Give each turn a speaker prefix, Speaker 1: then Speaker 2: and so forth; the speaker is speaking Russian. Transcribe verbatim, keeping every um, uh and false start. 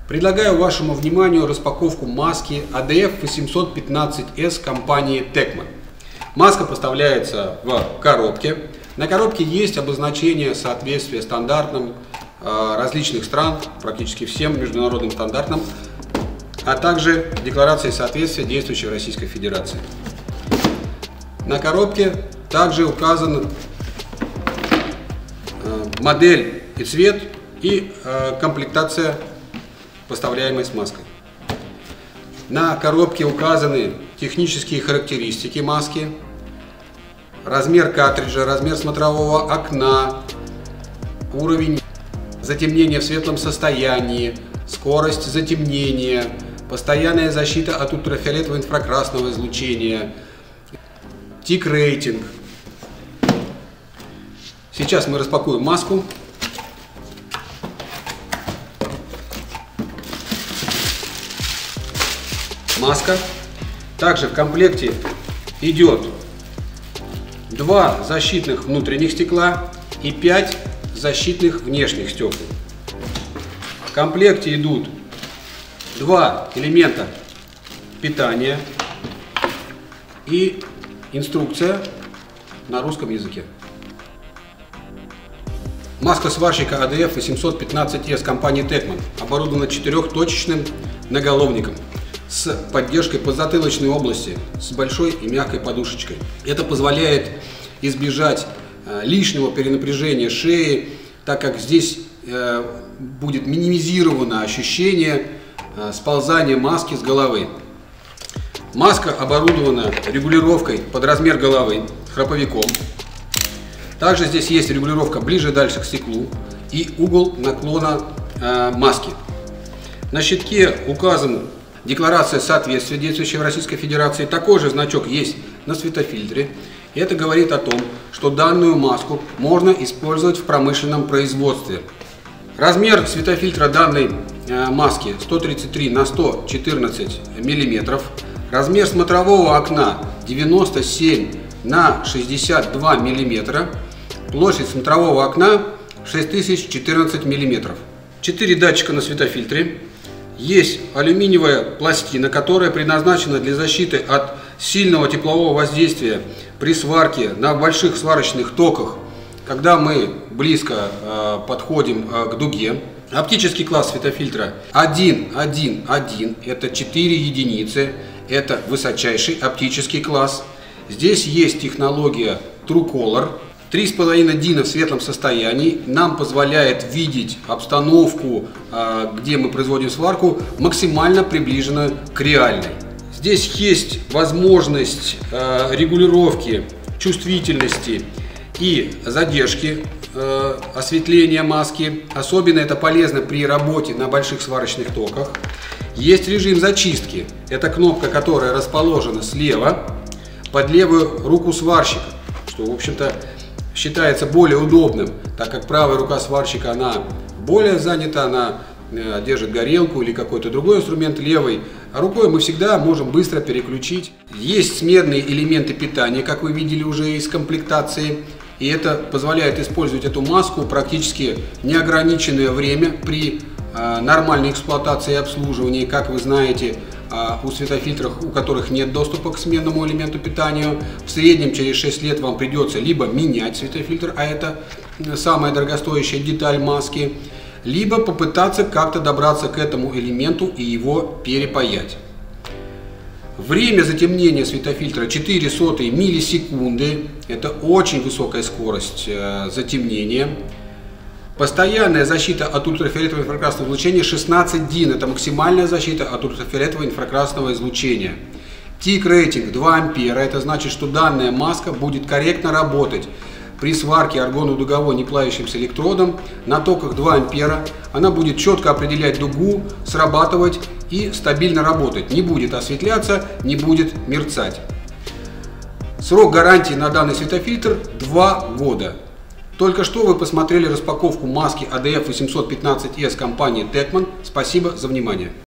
Speaker 1: Предлагаю вашему вниманию распаковку маски эй ди эф восемьсот пятнадцать эс компании Techman. Маска поставляется в коробке. На коробке есть обозначение соответствия стандартам различных стран, практически всем международным стандартам, а также декларации соответствия действующей в Российской Федерации. На коробке также указан модель и цвет и комплектация поставляемой с маской. На коробке указаны технические характеристики маски, размер картриджа, размер смотрового окна, уровень затемнения в светлом состоянии, скорость затемнения, постоянная защита от ультрафиолетового и инфракрасного излучения, тик-рейтинг. Сейчас мы распакуем маску. Маска. Также в комплекте идет два защитных внутренних стекла и пять защитных внешних стекол. В комплекте идут два элемента питания и инструкция на русском языке. Маска сварщика эй ди эф восемьсот пятнадцать эс компании Techman оборудована четырехточечным наголовником с поддержкой подзатылочной области, с большой и мягкой подушечкой. Это позволяет избежать э, лишнего перенапряжения шеи, так как здесь э, будет минимизировано ощущение э, сползания маски с головы. Маска оборудована регулировкой под размер головы, храповиком. Также здесь есть регулировка ближе-дальше к стеклу и угол наклона э, маски. На щитке указан декларация соответствия, действующей в Российской Федерации. Такой же значок есть на светофильтре. И это говорит о том, что данную маску можно использовать в промышленном производстве. Размер светофильтра данной э, маски сто тридцать три на сто четырнадцать миллиметров. Размер смотрового окна девяносто семь на шестьдесят два миллиметра. Площадь смотрового окна шесть тысяч четырнадцать миллиметров. четыре датчика на светофильтре. Есть алюминиевая пластина, которая предназначена для защиты от сильного теплового воздействия при сварке на больших сварочных токах, когда мы близко э, подходим э, к дуге. Оптический класс светофильтра один один один, это четыре единицы, это высочайший оптический класс. Здесь есть технология True Color. три с половиной дюйма в светлом состоянии нам позволяет видеть обстановку, где мы производим сварку, максимально приближенную к реальной. Здесь есть возможность регулировки чувствительности и задержки осветления маски. Особенно это полезно при работе на больших сварочных токах. Есть режим зачистки. Это кнопка, которая расположена слева под левую руку сварщика, что, в общем-то, считается более удобным, так как правая рука сварщика, она более занята, она э, держит горелку или какой-то другой инструмент левой, а рукой мы всегда можем быстро переключить. Есть смежные элементы питания, как вы видели уже из комплектации, и это позволяет использовать эту маску практически неограниченное время при э, нормальной эксплуатации и обслуживании. Как вы знаете, у светофильтров, у которых нет доступа к сменному элементу питания, в среднем через шесть лет вам придется либо менять светофильтр, а это самая дорогостоящая деталь маски, либо попытаться как-то добраться к этому элементу и его перепаять. Время затемнения светофильтра четыре сотые миллисекунды, это очень высокая скорость затемнения. Постоянная защита от ультрафиолетового и инфракрасного излучения шестнадцать дюймов, это максимальная защита от ультрафиолетового и инфракрасного излучения. Тик-рейтинг два ампера, это значит, что данная маска будет корректно работать при сварке аргоно-дуговой неплавящимся электродом на токах два ампера. Она будет четко определять дугу, срабатывать и стабильно работать. Не будет осветляться, не будет мерцать. Срок гарантии на данный светофильтр два года. Только что вы посмотрели распаковку маски эй ди эф восемьсот пятнадцать эс компании Techman. Спасибо за внимание.